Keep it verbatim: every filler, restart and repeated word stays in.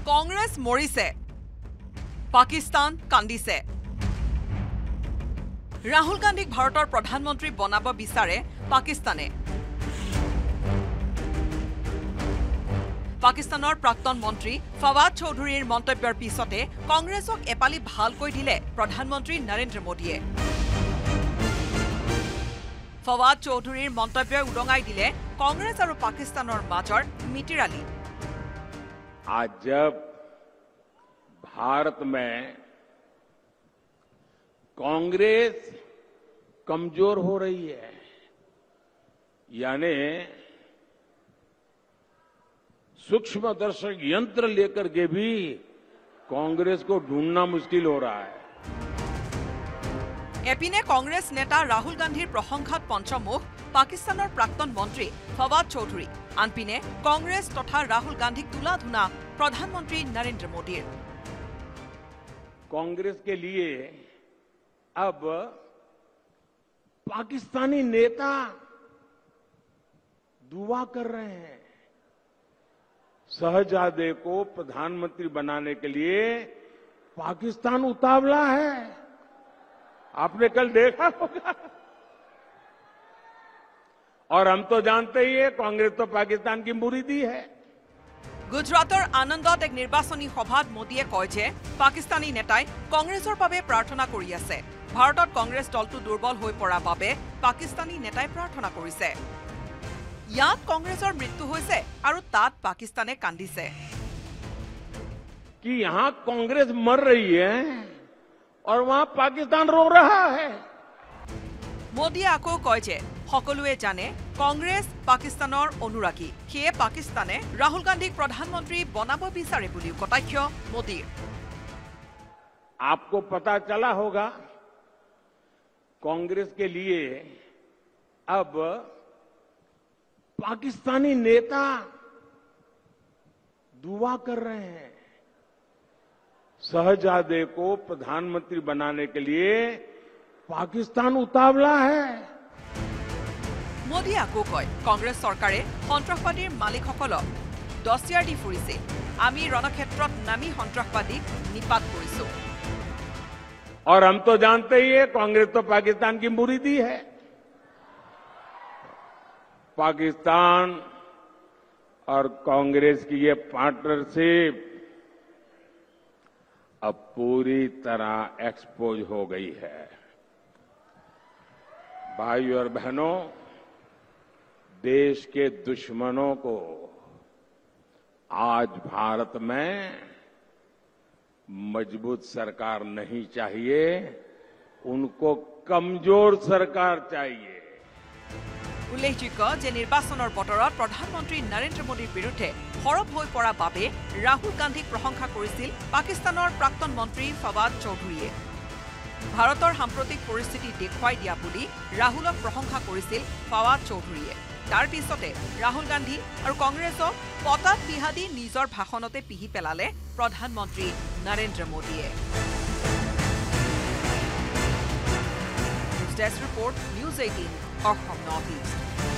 কংগ্ৰেছ মৰিছে, পাকিস্তান কান্দিছে। ৰাহুল গান্ধীক ভাৰতৰ প্ৰধানমন্ত্ৰী বনাব বিচাৰে পাকিস্তানে। পাকিস্তানৰ প্ৰাক্তন মন্ত্ৰী ফৱাদ চৌধুৰীৰ মন্তব্যৰ পিছতে কংগ্ৰেছক এপালি ভালকৈ দিলে প্ৰধানমন্ত্ৰী নৰেন্দ্ৰ মোদীয়ে। ফৱাদ চৌধুৰীৰ মন্তব্যই উদঙাই দিলে কংগ্ৰেছ আৰু পাকিস্তানৰ মাজৰ মিতিৰালি। आज जब भारत में कांग्रेस कमजोर हो रही है, यानी सूक्ष्मदर्शक यंत्र लेकर के भी कांग्रेस को ढूंढना मुश्किल हो रहा है। एपिने कांग्रेस नेता राहुल गांधीर प्रशंसात पंचमुख पाकिस्तानर प्राक्तन मंत्री फवाद चौधरी, आनपिने कांग्रेस तथा राहुल गांधीक तुलाधुना प्रधानमंत्री नरेंद्र मोदीर। कांग्रेस के लिए अब पाकिस्तानी नेता दुआ कर रहे हैं। शहजादे को प्रधानमंत्री बनाने के लिए पाकिस्तान उतावला है। आपने कल देखा होगा। और हम तो जानते ही है कांग्रेस तो पाकिस्तान की मुरीदी है। गुजरातर आनंदत एक निर्वाचनी सभात मोदीये कय जे पाकिस्तानी नेताई कांग्रेसर বাবে प्रार्थना কৰি আছে। ভাৰতত कांग्रेस দলটো দুৰ্বল হৈ পৰা বাবে পাকিস্তানী নেতাই প্ৰাৰ্থনা কৰিছে। ইয়াত कांग्रेसर मृत्यु হৈছে আৰু তাত পাকিস্তানে কান্দিছে। कि यहां कांग्रेस मर रही है और वहां पाकिस्तान रो रहा है। मोदी आको कय जे সকলোৱে জানে कांग्रेस पाकिस्ताনৰ অনুৰাগী, সেয়ে পাকিস্তানে राहुल गांधीक प्रधानमंत्री बनाब বিচাৰে বুলি কটাক্ষ মোদীৰ। आपको पता चला होगा कांग्रेस के लिए अब पाकिस्तानी नेता दुआ कर रहे हैं। शहजादे को प्रधानमंत्री बनाने के लिए पाकिस्तान उतावला है। मोदी आको कय कांग्रेस सरकारे सन्त्रासबादीर मालिकসকলক দছিয়াৰ দি ফুৰিছে। আমি ৰণক্ষেত্ৰত নামি সন্ত্ৰাসবাদীক নিপাত কৰিছো। और हम तो जानते ही है कांग्रेस तो पाकिस्तान की मुरीदी है। पाकिस्तान और कांग्रेस की ये पार्टनरशिप अब पूरी तरह एक्सपोज हो गई है। भाइयों और बहनों, देश के दुश्मनों को आज भारत में मजबूत सरकार नहीं चाहिए, उनको कमजोर सरकार चाहिए। উল্লেখযোগ্য যে নিৰ্বাচনৰ বতৰত প্ৰধানমন্ত্ৰী নৰেন্দ্ৰ মোদীৰ বিৰুদ্ধে সৰব হৈ পৰা বাবে ৰাহুল গান্ধীক প্ৰশংসা কৰিছিল পাকিস্তানৰ প্ৰাক্তন মন্ত্ৰী ফৱাদ চৌধুৰীয়ে। ভাৰতৰ সাম্প্ৰতিক পৰিস্থিতি দেখুৱাই দিয়া বুলি ৰাহুলক প্ৰশংসা কৰিছিল ফৱাদ চৌধুৰীয়ে। তাৰ পিছতে ৰাহুল গান্ধী আৰু কংগ্ৰেছক পতাত পিহাদি নিজৰ ভাষণতে পিহি পেলালে প্ৰধানমন্ত্ৰী নৰেন্দ্ৰ মোদীয়ে। News desk report, news eighteen Assam north east.